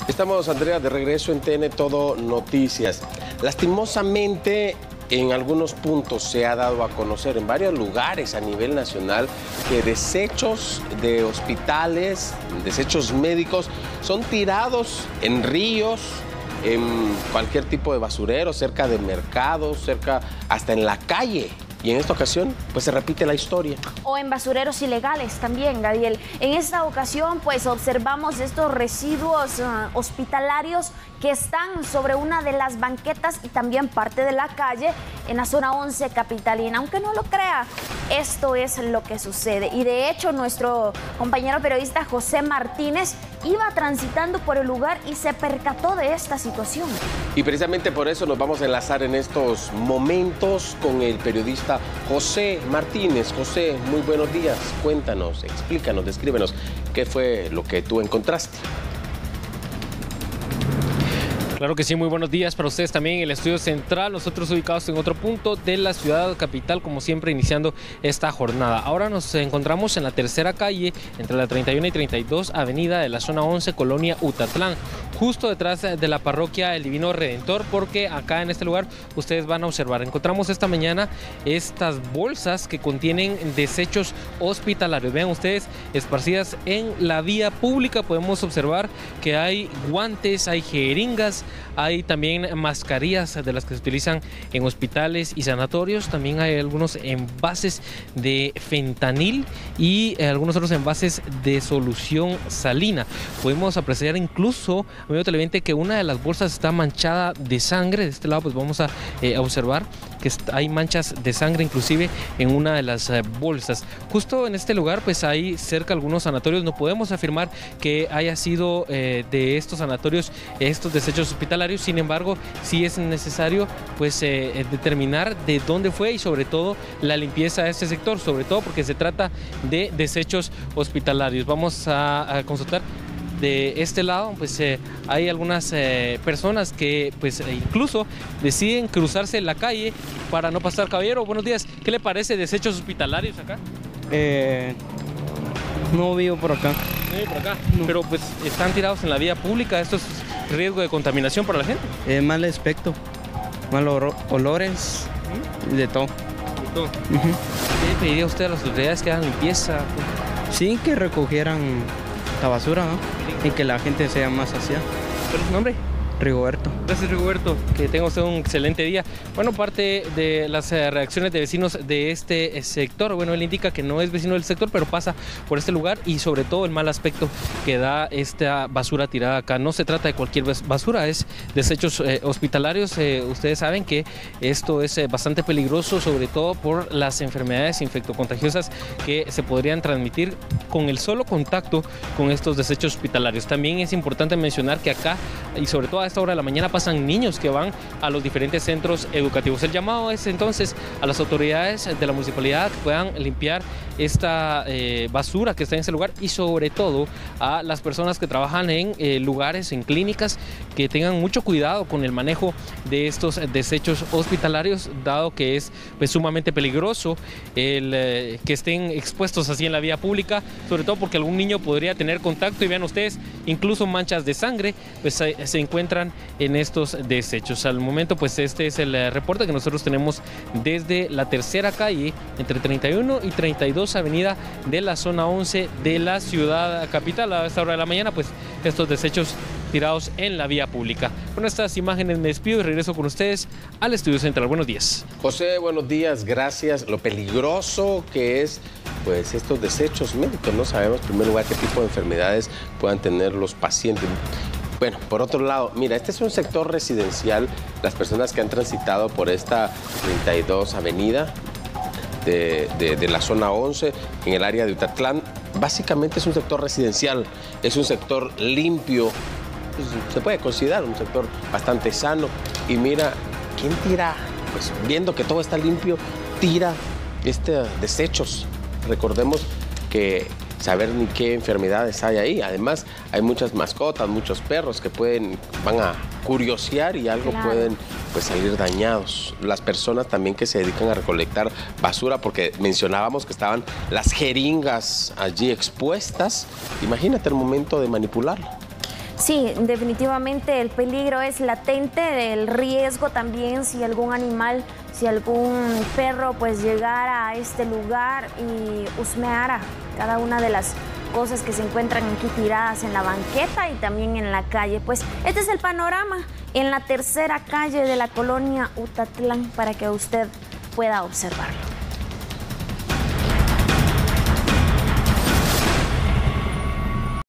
Estamos, Andrea, de regreso en TN Todo Noticias. Lastimosamente, en algunos puntos se ha dado a conocer en varios lugares a nivel nacional que desechos de hospitales, desechos médicos, son tirados en ríos, en cualquier tipo de basurero, cerca de mercados, cerca hasta en la calle. Y en esta ocasión, pues se repite la historia. O en basureros ilegales también, Gadiel. En esta ocasión, pues observamos estos residuos hospitalarios que están sobre una de las banquetas y también parte de la calle en la zona 11 capitalina. Aunque no lo crea, esto es lo que sucede. Y de hecho, nuestro compañero periodista José Martínez iba transitando por el lugar y se percató de esta situación. Y precisamente por eso nos vamos a enlazar en estos momentos con el periodista José Martínez. José, muy buenos días. Cuéntanos, explícanos, descríbenos qué fue lo que tú encontraste. Claro que sí, muy buenos días para ustedes también en el estudio central, nosotros ubicados en otro punto de la ciudad capital, como siempre iniciando esta jornada. Ahora nos encontramos en la tercera calle, entre la 31 y 32 avenida de la zona 11, colonia Utatlán, justo detrás de la parroquia El Divino Redentor, porque acá en este lugar ustedes van a observar, encontramos esta mañana estas bolsas que contienen desechos hospitalarios. Vean ustedes, esparcidas en la vía pública, podemos observar que hay guantes, hay jeringas, hay también mascarillas de las que se utilizan en hospitales y sanatorios. También hay algunos envases de fentanil y algunos otros envases de solución salina. Podemos apreciar incluso, amigo televidente, que una de las bolsas está manchada de sangre. De este lado pues vamos a observar que hay manchas de sangre inclusive en una de las bolsas. Justo en este lugar pues hay cerca algunos sanatorios. No podemos afirmar que haya sido de estos sanatorios estos desechos hospitalarios, sin embargo sí es necesario pues determinar de dónde fue y sobre todo la limpieza de este sector, sobre todo porque se trata de desechos hospitalarios. Vamos a consultar. De este lado pues hay algunas personas que pues incluso deciden cruzarse la calle para no pasar. Caballero, buenos días. ¿Qué le parece desechos hospitalarios acá? No vivo por acá. No vivo por acá, no. Pero pues están tirados en la vía pública. ¿Esto es riesgo de contaminación para la gente? Mal aspecto, malos olores, de todo. ¿De todo? ¿Qué le pediría usted a las autoridades que hagan limpieza? Sí, que recogieran la basura, ¿no? Y que la gente sea más saciada. ¿Cuál es su nombre? Rigoberto. Gracias, Rigoberto. Que tenga usted un excelente día. Bueno, parte de las reacciones de vecinos de este sector, bueno, él indica que no es vecino del sector, pero pasa por este lugar y sobre todo el mal aspecto que da esta basura tirada acá. No se trata de cualquier basura, es desechos hospitalarios. Ustedes saben que esto es bastante peligroso, sobre todo por las enfermedades infectocontagiosas que se podrían transmitir con el solo contacto con estos desechos hospitalarios. También es importante mencionar que acá, y sobre todo a esta hora de la mañana, pasan niños que van a los diferentes centros educativos. El llamado es entonces a las autoridades de la municipalidad que puedan limpiar esta basura que está en ese lugar y sobre todo a las personas que trabajan en lugares, en clínicas, que tengan mucho cuidado con el manejo de estos desechos hospitalarios, dado que es pues sumamente peligroso el que estén expuestos así en la vía pública, sobre todo porque algún niño podría tener contacto y vean ustedes, incluso manchas de sangre pues se encuentran en estos desechos. Al momento pues este es el reporte que nosotros tenemos desde la tercera calle, entre 31 y 32 avenida de la zona 11 de la ciudad capital. A esta hora de la mañana pues estos desechos tirados en la vía pública. Con estas imágenes me despido y regreso con ustedes al estudio central. Buenos días. José, buenos días, gracias. Lo peligroso que es pues estos desechos médicos, no sabemos en primer lugar qué tipo de enfermedades puedan tener los pacientes. Bueno, por otro lado, mira, este es un sector residencial. Las personas que han transitado por esta 32 avenida de la zona 11 en el área de Utatlán, básicamente es un sector residencial, es un sector limpio, pues, se puede considerar un sector bastante sano. Y mira, ¿quién tira? Pues viendo que todo está limpio, tira desechos. Recordemos que saber ni qué enfermedades hay ahí. Además, hay muchas mascotas, muchos perros que van a curiosear y algo pueden pues salir dañados. Las personas también que se dedican a recolectar basura, porque mencionábamos que estaban las jeringas allí expuestas. Imagínate el momento de manipularla. Sí, definitivamente el peligro es latente, el riesgo también si algún animal, si algún perro pues llegara a este lugar y husmeara cada una de las cosas que se encuentran aquí tiradas en la banqueta y también en la calle. Pues este es el panorama en la tercera calle de la colonia Utatlán para que usted pueda observarlo.